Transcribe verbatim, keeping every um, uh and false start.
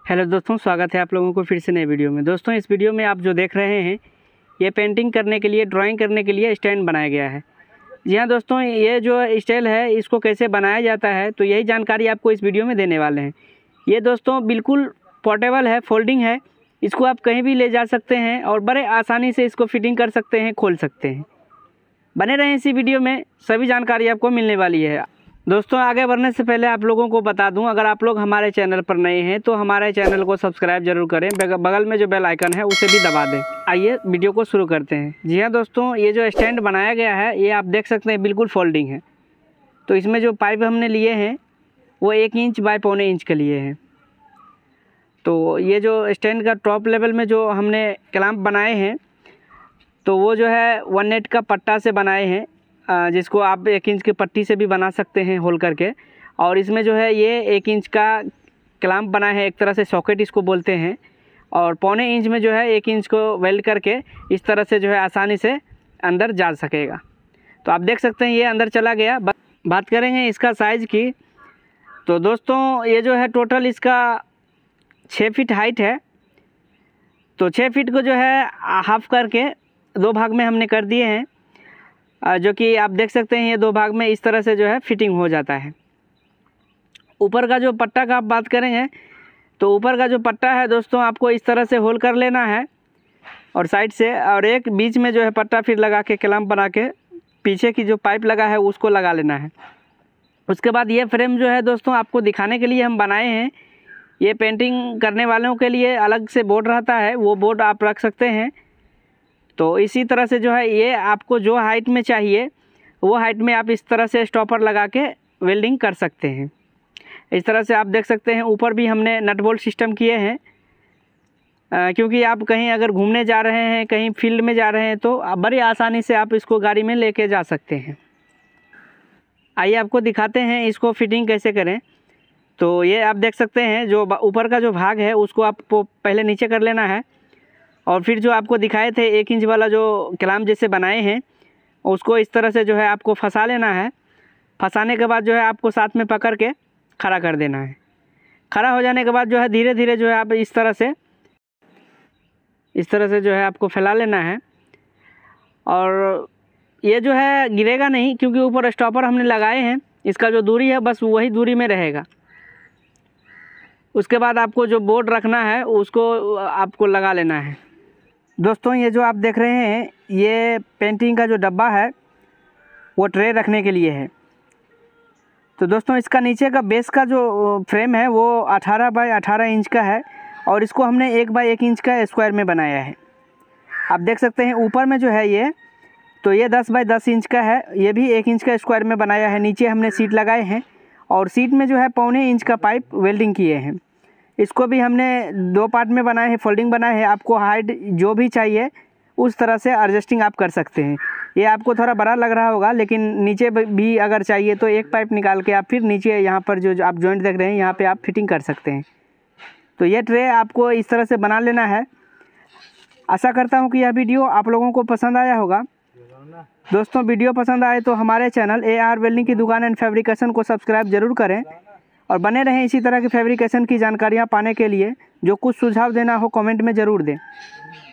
Hello दोस्तों, स्वागत है आप लोगों को फिर से नए वीडियो में। दोस्तों, इस वीडियो में आप जो देख रहे हैं ये पेंटिंग करने के लिए, ड्राइंग करने के लिए स्टैंड बनाया गया है। जी हाँ दोस्तों, ये जो स्टाइल है इसको कैसे बनाया जाता है तो यही जानकारी आपको इस वीडियो में देने वाले हैं। ये दोस्तों बिल्कुल पोर्टेबल है, फोल्डिंग है, इसको आप कहीं भी ले जा सकते हैं और बड़े आसानी से इसको फिटिंग कर सकते हैं, खोल सकते हैं। बने रहें इसी वीडियो में, सभी जानकारी आपको मिलने वाली है। दोस्तों, आगे बढ़ने से पहले आप लोगों को बता दूं, अगर आप लोग हमारे चैनल पर नए हैं तो हमारे चैनल को सब्सक्राइब जरूर करें, बगल में जो बेल आइकन है उसे भी दबा दें। आइए वीडियो को शुरू करते हैं। जी हाँ दोस्तों, ये जो स्टैंड बनाया गया है ये आप देख सकते हैं बिल्कुल फोल्डिंग है। तो इसमें जो पाइप हमने लिए हैं वो एक इंच बाय पौने इंच के लिए हैं। तो ये जो स्टैंड का टॉप लेवल में जो हमने क्लैंप बनाए हैं तो वो जो है वन नेट का पट्टा से बनाए हैं, जिसको आप एक इंच की पट्टी से भी बना सकते हैं होल करके। और इसमें जो है ये एक इंच का क्लैंप बना है, एक तरह से सॉकेट इसको बोलते हैं। और पौने इंच में जो है एक इंच को वेल्ड करके इस तरह से जो है आसानी से अंदर जा सकेगा। तो आप देख सकते हैं ये अंदर चला गया। बात करेंगे इसका साइज़ की, तो दोस्तों ये जो है टोटल इसका छः फीट हाइट है। तो छः फीट को जो है हाफ करके दो भाग में हमने कर दिए हैं, जो कि आप देख सकते हैं ये दो भाग में इस तरह से जो है फिटिंग हो जाता है। ऊपर का जो पट्टा का आप बात करेंगे तो ऊपर का जो पट्टा है दोस्तों आपको इस तरह से होल कर लेना है और साइड से, और एक बीच में जो है पट्टा फिर लगा के क्लैंप बना के पीछे की जो पाइप लगा है उसको लगा लेना है। उसके बाद ये फ्रेम जो है दोस्तों आपको दिखाने के लिए हम बनाए हैं। ये पेंटिंग करने वालों के लिए अलग से बोर्ड रहता है, वो बोर्ड आप रख सकते हैं। तो इसी तरह से जो है ये आपको जो हाइट में चाहिए वो हाइट में आप इस तरह से स्टॉपर लगा के वेल्डिंग कर सकते हैं। इस तरह से आप देख सकते हैं ऊपर भी हमने नट बोल्ट सिस्टम किए हैं, आ, क्योंकि आप कहीं अगर घूमने जा रहे हैं, कहीं फील्ड में जा रहे हैं तो बड़ी आसानी से आप इसको गाड़ी में लेके जा सकते हैं। आइए आपको दिखाते हैं इसको फिटिंग कैसे करें। तो ये आप देख सकते हैं जो ऊपर का जो भाग है उसको आपको पहले नीचे कर लेना है, और फिर जो आपको दिखाए थे एक इंच वाला जो क्लैंप जैसे बनाए हैं उसको इस तरह से जो है आपको फंसा लेना है। फंसाने के बाद जो है आपको साथ में पकड़ के खड़ा कर देना है। खड़ा हो जाने के बाद जो है धीरे धीरे जो है आप इस तरह से इस तरह से जो है आपको फैला लेना है। और ये जो है गिरेगा नहीं, क्योंकि ऊपर स्टॉपर हमने लगाए हैं। इसका जो दूरी है बस वही दूरी में रहेगा। उसके बाद आपको जो बोर्ड रखना है उसको आपको लगा लेना है। दोस्तों, ये जो आप देख रहे हैं ये पेंटिंग का जो डब्बा है वो ट्रे रखने के लिए है। तो दोस्तों इसका नीचे का बेस का जो फ्रेम है वो अठारह बाई अठारह इंच का है, और इसको हमने एक बाई एक इंच का स्क्वायर में बनाया है। आप देख सकते हैं ऊपर में जो है ये तो ये दस बाई दस इंच का है, ये भी एक इंच का स्क्वायर में बनाया है। नीचे हमने सीट लगाए हैं और सीट में जो है पौने इंच का पाइप वेल्डिंग किए हैं। इसको भी हमने दो पार्ट में बनाए हैं, फोल्डिंग बनाए हैं। आपको हाइट जो भी चाहिए उस तरह से एडजस्टिंग आप कर सकते हैं। ये आपको थोड़ा बड़ा लग रहा होगा, लेकिन नीचे भी अगर चाहिए तो एक पाइप निकाल के आप फिर नीचे यहाँ पर जो आप जॉइंट देख रहे हैं यहाँ पे आप फिटिंग कर सकते हैं। तो ये ट्रे आपको इस तरह से बना लेना है। आशा करता हूँ कि यह वीडियो आप लोगों को पसंद आया होगा। दोस्तों, वीडियो पसंद आए तो हमारे चैनल ए आर वेल्डिंग की दुकान एंड फैब्रिकेशन को सब्सक्राइब जरूर करें और बने रहें इसी तरह की फैब्रिकेशन की जानकारियाँ पाने के लिए। जो कुछ सुझाव देना हो कमेंट में ज़रूर दें।